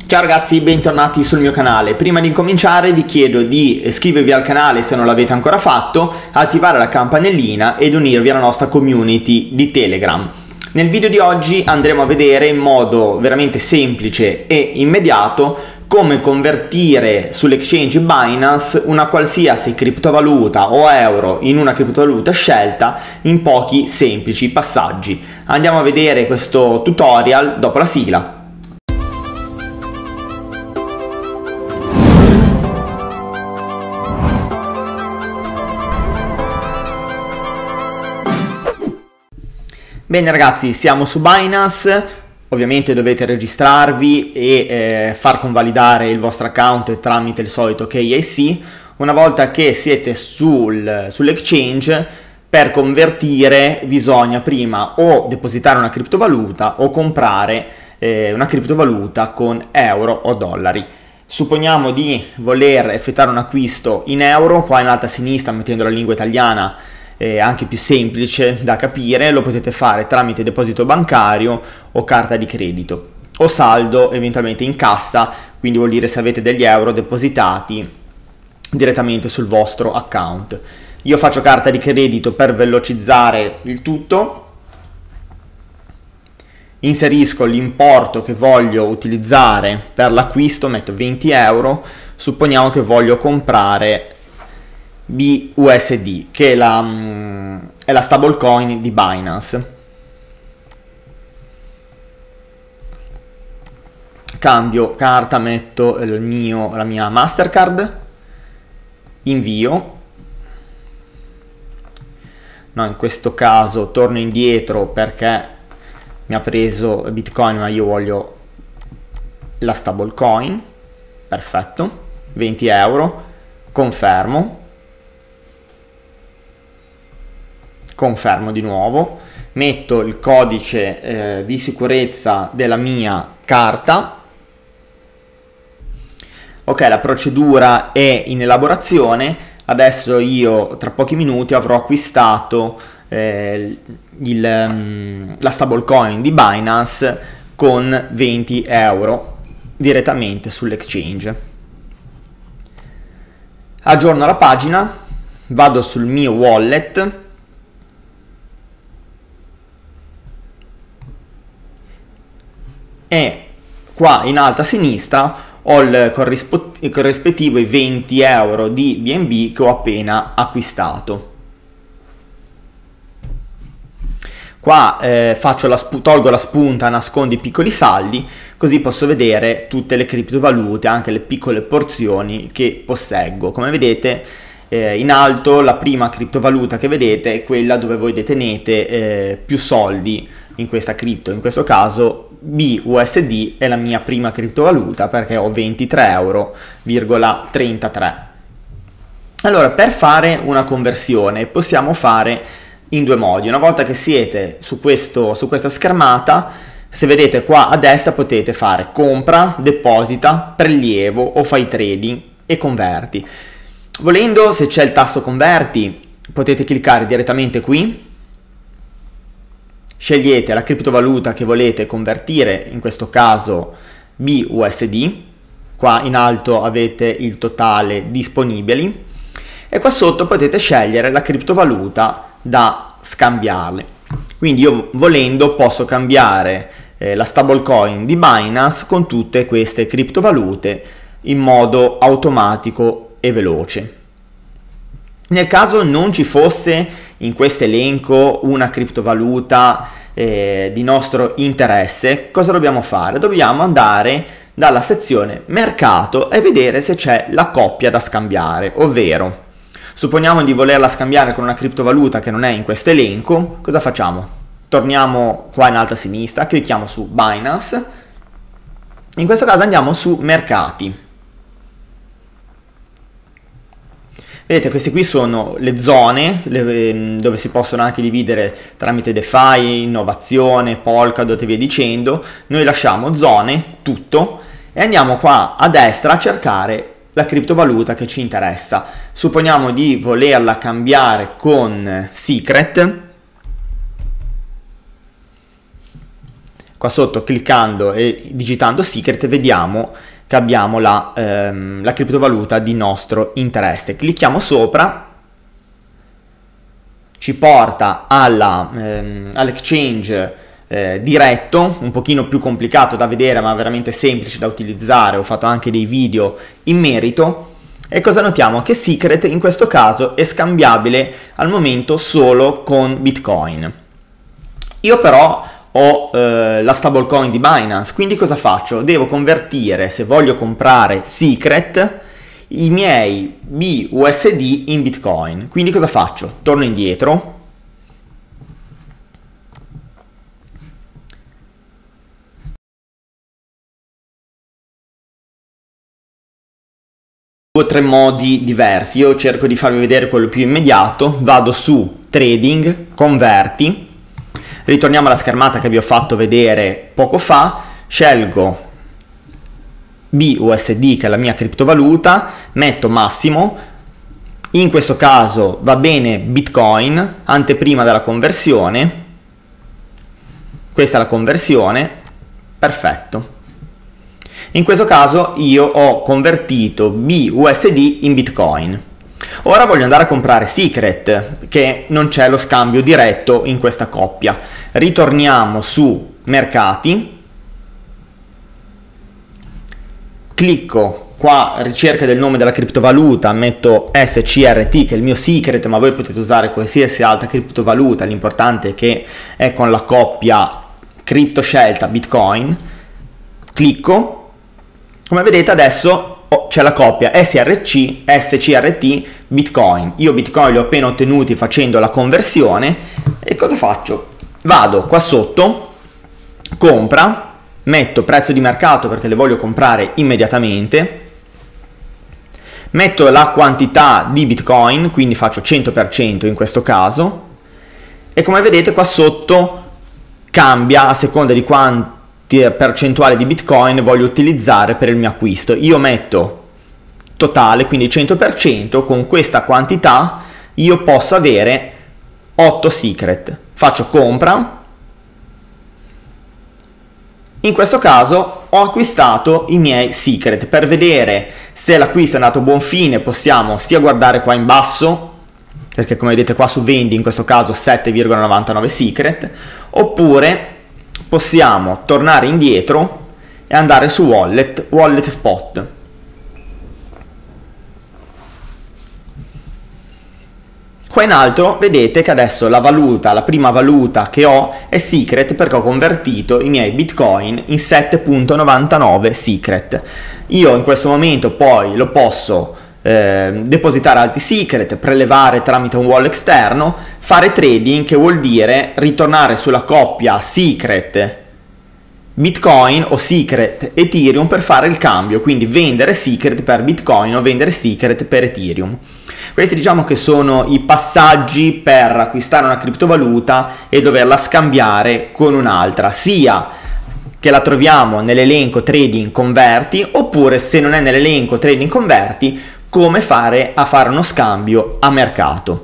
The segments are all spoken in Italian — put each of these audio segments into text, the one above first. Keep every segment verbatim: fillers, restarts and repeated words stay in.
Ciao ragazzi, bentornati sul mio canale. Prima di incominciare vi chiedo di iscrivervi al canale se non l'avete ancora fatto, attivare la campanellina ed unirvi alla nostra community di Telegram. Nel video di oggi andremo a vedere in modo veramente semplice e immediato come convertire sull'exchange Binance una qualsiasi criptovaluta o euro in una criptovaluta scelta in pochi semplici passaggi. Andiamo a vedere questo tutorial dopo la sigla. Bene ragazzi, siamo su Binance, ovviamente dovete registrarvi e eh, far convalidare il vostro account tramite il solito K Y C. Una volta che siete sul, sull'exchange, per convertire bisogna prima o depositare una criptovaluta o comprare eh, una criptovaluta con euro o dollari. Supponiamo di voler effettuare un acquisto in euro, qua in alto a sinistra mettendo la lingua italiana Eh, anche più semplice da capire, lo potete fare tramite deposito bancario o carta di credito o saldo eventualmente in cassa, quindi vuol dire se avete degli euro depositati direttamente sul vostro account. Io faccio carta di credito per velocizzare il tutto, inserisco l'importo che voglio utilizzare per l'acquisto, metto venti euro, supponiamo che voglio comprare B U S D, che è la, um, è la stablecoin di Binance. Cambio carta, metto il mio, la mia Mastercard, invio. No, in questo caso torno indietro perché mi ha preso Bitcoin, ma io voglio la stablecoin. Perfetto, venti euro, confermo. Confermo di nuovo, metto il codice eh, di sicurezza della mia carta. Ok, la procedura è in elaborazione. Adesso io tra pochi minuti avrò acquistato eh, il, um, la stablecoin di Binance con venti euro direttamente sull'exchange. Aggiorno la pagina, vado sul mio wallet. E qua in alto a sinistra ho il, il corrispettivo ai venti euro di B N B che ho appena acquistato. Qua eh, faccio la tolgo la spunta, nascondo i piccoli saldi, così posso vedere tutte le criptovalute, anche le piccole porzioni che posseggo. Come vedete eh, in alto la prima criptovaluta che vedete è quella dove voi detenete eh, più soldi in questa cripto. In questo caso B U S D è la mia prima criptovaluta perché ho ventitré euro virgola trentatré. Allora, per fare una conversione possiamo fare in due modi. Una volta che siete su, questo, su questa schermata, se vedete qua a destra potete fare compra, deposita, prelievo o fai trading e converti. Volendo, se c'è il tasto converti, potete cliccare direttamente qui. Scegliete la criptovaluta che volete convertire, in questo caso B U S D, qua in alto avete il totale disponibili e qua sotto potete scegliere la criptovaluta da scambiarle. Quindi io volendo posso cambiare eh, la stablecoin di Binance con tutte queste criptovalute in modo automatico e veloce. Nel caso non ci fosse in questo elenco una criptovaluta eh, di nostro interesse, cosa dobbiamo fare? Dobbiamo andare dalla sezione mercato e vedere se c'è la coppia da scambiare, ovvero supponiamo di volerla scambiare con una criptovaluta che non è in questo elenco. Cosa facciamo? Torniamo qua in alto a sinistra, clicchiamo su Binance, in questo caso andiamo su mercati. Vedete, queste qui sono le zone le, dove si possono anche dividere tramite DeFi, innovazione, Polkadot e via dicendo. Noi lasciamo zone, tutto, e andiamo qua a destra a cercare la criptovaluta che ci interessa. Supponiamo di volerla cambiare con Secret. qua sotto cliccando e digitando secret vediamo che abbiamo la, ehm, la criptovaluta di nostro interesse. Clicchiamo sopra, ci porta alla, ehm, all'exchange eh, diretto, un pochino più complicato da vedere ma veramente semplice da utilizzare, ho fatto anche dei video in merito. E cosa notiamo? Che secret in questo caso è scambiabile al momento solo con Bitcoin. Io però ho eh, la stablecoin di Binance, quindi cosa faccio? Devo convertire, se voglio comprare secret, i miei B U S D in Bitcoin. Quindi cosa faccio? Torno indietro, due o tre modi diversi. Io cerco di farvi vedere quello più immediato. Vado su trading, converti, ritorniamo alla schermata che vi ho fatto vedere poco fa, scelgo B U S D che è la mia criptovaluta, metto massimo, in questo caso va bene Bitcoin, anteprima della conversione, questa è la conversione, perfetto. In questo caso io ho convertito B U S D in Bitcoin. Ora voglio andare a comprare secret, che non c'è lo scambio diretto in questa coppia. Ritorniamo su mercati, clicco qua ricerca del nome della criptovaluta, metto S C R T che è il mio secret, ma voi potete usare qualsiasi altra criptovaluta, l'importante è che è con la coppia cripto scelta Bitcoin, clicco. Come vedete adesso oh, c'è la coppia S R C, S C R T, Bitcoin. Io Bitcoin li ho appena ottenuti facendo la conversione e cosa faccio? Vado qua sotto, compra, metto prezzo di mercato perché le voglio comprare immediatamente, metto la quantità di Bitcoin, quindi faccio cento per cento in questo caso e come vedete qua sotto cambia a seconda di quanto percentuale di Bitcoin voglio utilizzare per il mio acquisto. Io metto totale, quindi cento per cento, con questa quantità io posso avere otto secret. Faccio compra, in questo caso ho acquistato i miei secret. Per vedere se l'acquisto è andato a buon fine possiamo sia guardare qua in basso, perché come vedete qua su vendi in questo caso sette virgola novantanove secret, oppure possiamo tornare indietro e andare su wallet, wallet spot. Qua in alto vedete che adesso la valuta, la prima valuta che ho è secret perché ho convertito i miei bitcoin in sette virgola novantanove secret. Io in questo momento poi lo posso eh, depositare altri secret, prelevare tramite un wallet esterno, fare trading, che vuol dire ritornare sulla coppia secret Bitcoin o secret Ethereum per fare il cambio, quindi vendere secret per Bitcoin o vendere secret per Ethereum. Questi diciamo che sono i passaggi per acquistare una criptovaluta e doverla scambiare con un'altra, sia che la troviamo nell'elenco trading converti, oppure se non è nell'elenco trading converti, come fare a fare uno scambio a mercato.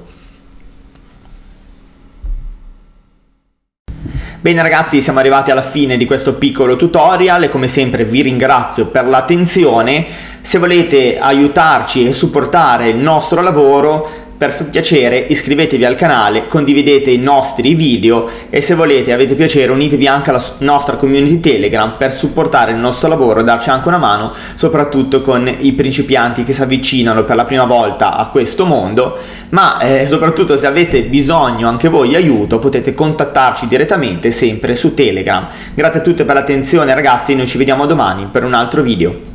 Bene ragazzi, siamo arrivati alla fine di questo piccolo tutorial e come sempre vi ringrazio per l'attenzione. Se volete aiutarci e supportare il nostro lavoro, per piacere iscrivetevi al canale, condividete i nostri video e se volete, avete piacere, unitevi anche alla nostra community Telegram per supportare il nostro lavoro e darci anche una mano, soprattutto con i principianti che si avvicinano per la prima volta a questo mondo, ma eh, soprattutto se avete bisogno anche voi di aiuto potete contattarci direttamente sempre su Telegram. Grazie a tutti per l'attenzione ragazzi, noi ci vediamo domani per un altro video.